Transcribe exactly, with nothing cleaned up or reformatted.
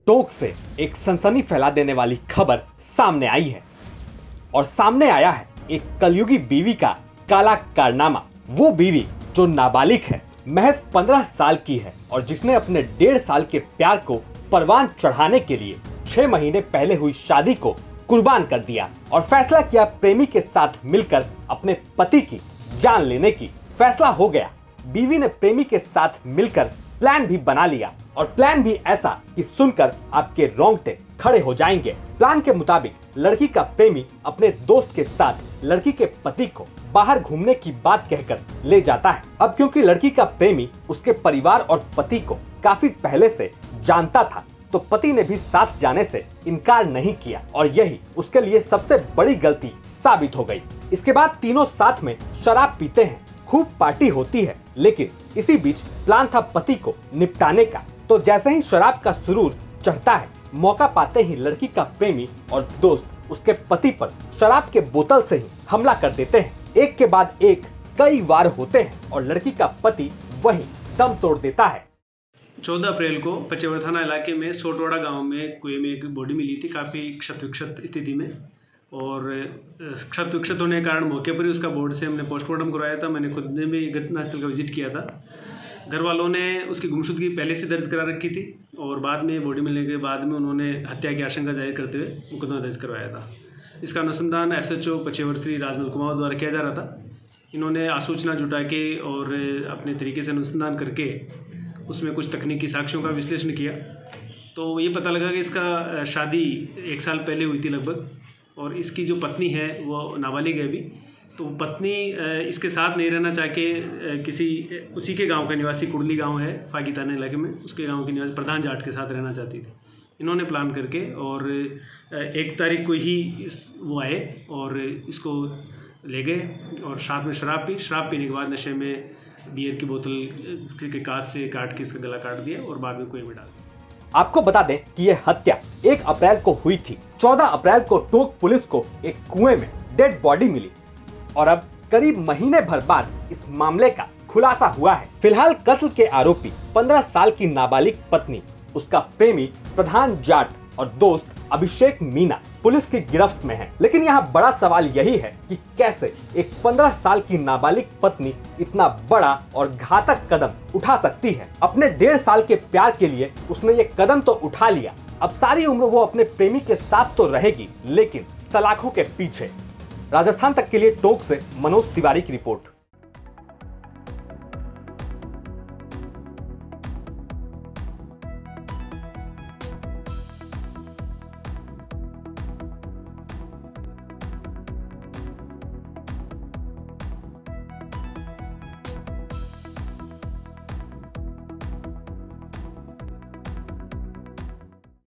टोंक से एक सनसनी फैला देने वाली खबर सामने आई है और सामने आया है एक कलयुगी बीवी का काला कारनामा। वो बीवी जो नाबालिग है, महज पंद्रह साल की है और जिसने अपने डेढ़ साल के प्यार को परवान चढ़ाने के लिए छह महीने पहले हुई शादी को कुर्बान कर दिया और फैसला किया प्रेमी के साथ मिलकर अपने पति की जान लेने की। फैसला हो गया, बीवी ने प्रेमी के साथ मिलकर प्लान भी बना लिया और प्लान भी ऐसा कि सुनकर आपके रोंगटे खड़े हो जाएंगे। प्लान के मुताबिक लड़की का प्रेमी अपने दोस्त के साथ लड़की के पति को बाहर घूमने की बात कहकर ले जाता है। अब क्योंकि लड़की का प्रेमी उसके परिवार और पति को काफी पहले से जानता था, तो पति ने भी साथ जाने से इनकार नहीं किया और यही उसके लिए सबसे बड़ी गलती साबित हो गई। इसके बाद तीनों साथ में शराब पीते हैं, खूब पार्टी होती है, लेकिन इसी बीच प्लान था पति को निपटाने का। तो जैसे ही शराब का सुरूर चढ़ता है, मौका पाते ही लड़की का प्रेमी और दोस्त उसके पति पर शराब के बोतल से ही हमला कर देते हैं। एक के बाद एक कई वार होते हैं और लड़की का पति वहीं दम तोड़ देता है। चौदह अप्रैल को पचेवर थाना इलाके में सोटवाड़ा गांव में कुएं में एक बॉडी मिली थी, काफ़ी क्षत विक्षत स्थिति में, और क्षत विक्षत होने के कारण मौके पर ही उसका बोर्ड से हमने पोस्टमार्टम करवाया था। मैंने खुद ने भी घटनास्थल का विजिट किया था। घर वालों ने उसकी गुमशुदगी पहले से दर्ज करा रखी थी और बाद में बॉडी मिलने के बाद में उन्होंने हत्या की आशंका जाहिर करते हुए मुकदमा दर्ज करवाया था। इसका अनुसंधान S H O Pachewar Shri Rajmal Kumar द्वारा किया जा रहा था। इन्होंने आसूचना जुटा के और अपने तरीके से अनुसंधान करके उसमें कुछ तकनीकी साक्ष्यों का विश्लेषण किया, तो ये पता लगा कि इसका शादी एक साल पहले हुई थी लगभग, और इसकी जो पत्नी है वो नाबालिग है अभी। तो पत्नी इसके साथ नहीं रहना चाह के किसी उसी के गांव का निवासी, कुड़ली गांव है फाकीताना इलाके में, उसके गांव के निवासी प्रधान जाट के साथ रहना चाहती थी। इन्होंने प्लान करके और एक तारीख को ही वो आए और इसको ले गए और साथ में शराब पी। शराब पीने के बाद नशे में बियर की बोतल के कांच से काट के इसका गला काट दिया और बाद में कुएं में डाल दिया। आपको बता दें कि यह हत्या एक अप्रैल को हुई थी। चौदह अप्रैल को टोंक पुलिस को एक कुएं में डेड बॉडी मिली और अब करीब महीने भर बाद इस मामले का खुलासा हुआ है। फिलहाल कत्ल के आरोपी पंद्रह साल की नाबालिग पत्नी, उसका प्रेमी प्रधान जाट और दोस्त अभिषेक मीना पुलिस की गिरफ्त में है। लेकिन यहाँ बड़ा सवाल यही है कि कैसे एक पंद्रह साल की नाबालिग पत्नी इतना बड़ा और घातक कदम उठा सकती है। अपने डेढ़ साल के प्यार के लिए उसने ये कदम तो उठा लिया, अब सारी उम्र वो अपने प्रेमी के साथ तो रहेगी, लेकिन सलाखों के पीछे। राजस्थान तक के लिए टोंक से मनोज तिवारी की रिपोर्ट।